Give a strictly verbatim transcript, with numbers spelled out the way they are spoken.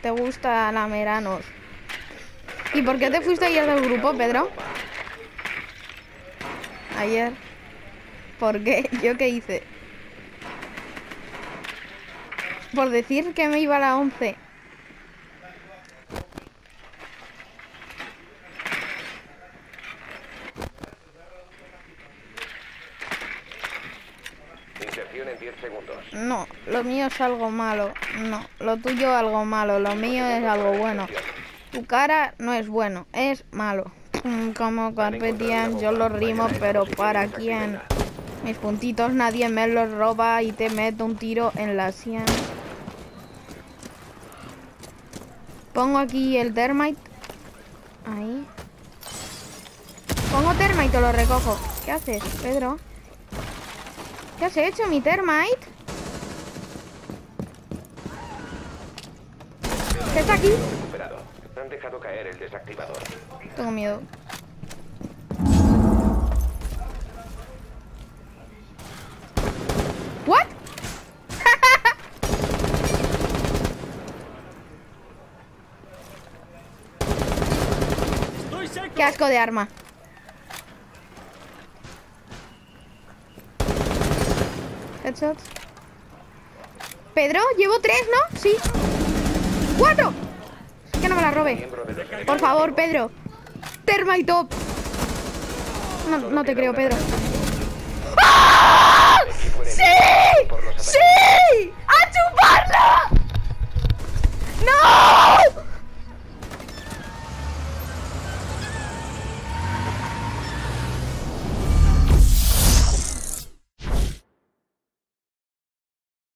te gusta lameranos. ¿Y por qué te fuiste ayer del grupo, Pedro? Ayer. ¿Por qué? ¿Yo qué hice? Por decir que me iba a la once. Inserción en diez segundos. No, lo mío es algo malo. No, lo tuyo algo malo. Lo mío es algo bueno. Tu cara no es bueno, es malo. Como Carpe Diem, yo lo rimo, pero ¿para quién? Mis puntitos nadie me los roba y te meto un tiro en la sien. Pongo aquí el termite. Ahí. Pongo termite o lo recojo. ¿Qué haces, Pedro? ¿Qué has hecho, mi termite? ¿Qué está aquí? Recuperado. Han dejado caer el desactivador. Tengo miedo. ¿What? Qué asco de arma. Headshots. Pedro, llevo tres, ¿no? Sí. ¡Cuatro! Que no me la robe. Por favor, Pedro. Termite top. No, no te creo, Pedro. ¡Ah! ¡Sí! ¡Sí! ¡A chuparla!